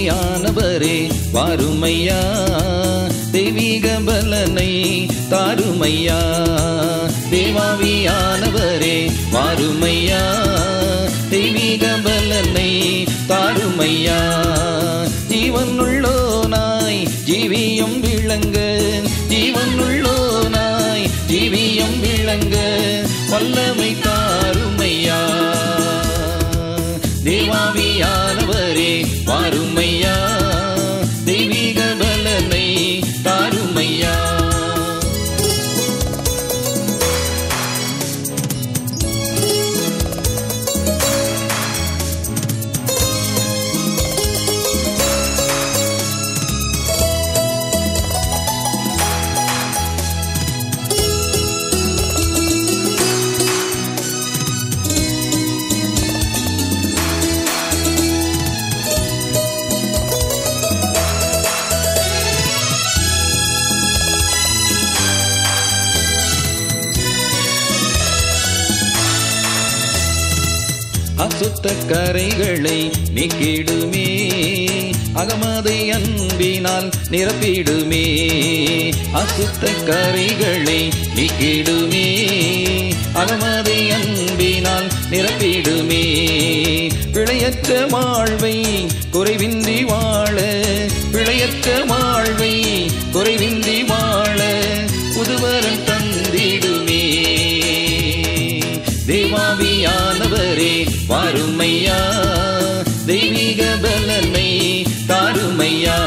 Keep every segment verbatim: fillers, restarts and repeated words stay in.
தேவாவியானவரே வாருமையா, தெய்வீக பலனை தாருமையா. தேவாவியானவரே வாருமையா, தெய்வீக பலனை தாருமையா. ஜீவனுள்ளோனாய் ஜீவியம் விளங்க, ஜீவனுள்ளோனாய் ஜீவியம் விளங்க வல்லமை தாருமையா. தேவாவியானவரே வாருமையா, தெய்வீக பலனை தாருமையா. அசுத்த கரைகளை நீக்கிடுமே, அகமதை அன்பினால் நிரப்பிடுமே. அசுத்த கரைகளை நீக்கிடுமே, அகமதை அன்பினால் நிரப்பிடுமே. பிழையற்ற வாழ்வை குறைவின்றி வாழ, பிழையற்ற வாழ்வை குறைவின்றி வாழ புதுவரம் தந்திடுமே. தேவாவியானவரே வாருமையா, தெய்வீக பலனை தாருமையா.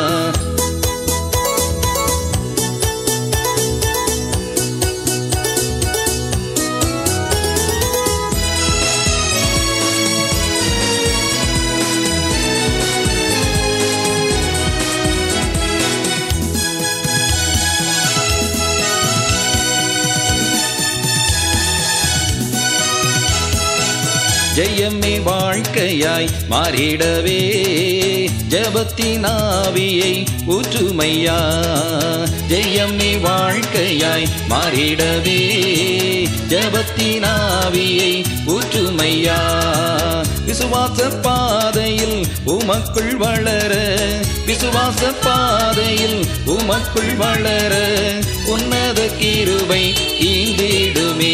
ஜெயமே வாழ்க்கையாய் மாறிடவே ஜபத்தின் ஆவியை ஊற்றுமையா. ஜெயமே வாழ்க்கையாய் மாறிடவே ஜபத்தின் ஆவியை ஊற்றுமையா. விசுவாச பாதையில் உமக்குள் வளர, விசுவாச பாதையில் உமக்குள் வளர உன்னத கிருபை ஈந்திடுமே.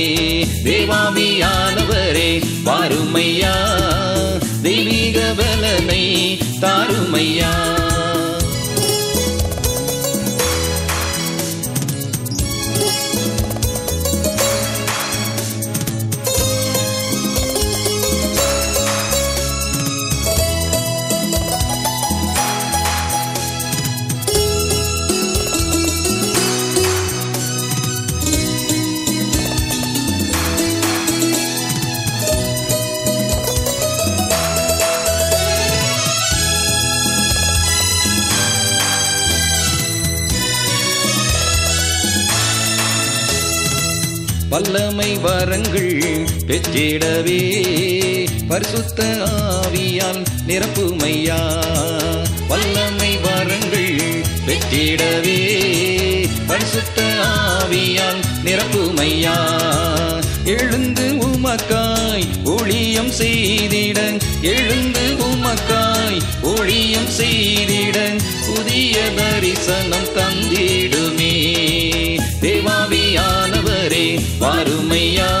தேவாவியானவரே வாருமையா, தெய்வீக பலனை தாருமையா. வல்லமை வரங்கள் பெற்றிடவே பரிசுத்த ஆவியால் நிரப்புமையா. வல்லமை வரங்கள் பெற்றிடவே பரிசுத்த ஆவியால் நிரப்புமையா. எழுந்து உமக்காய் ஊழியம் செய்திட, எழுந்து உமக்காய் ஊழியம் செய்திட புதிய தரிசனம் தந்திடுமே. தேவாவியானவரே வாருமையா,